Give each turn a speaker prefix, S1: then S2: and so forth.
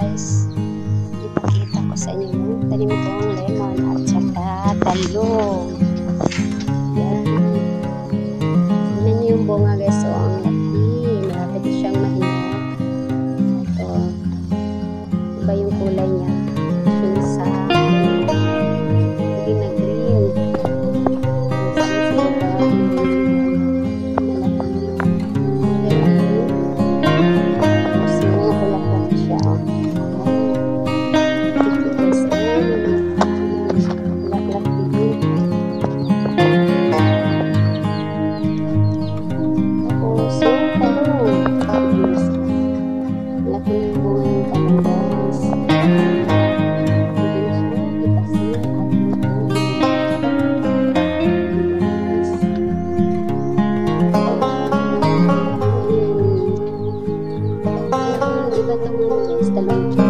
S1: guys, ipakita ko sa inyo yung tanim kong lemon at saka talong. Yan. Tignan nyo yung bunga guys. So, ang laki. Malapit siyang mahinog. Ito. Iba yung kulay niya. Yung sa green na green. Iba naman guys, talong.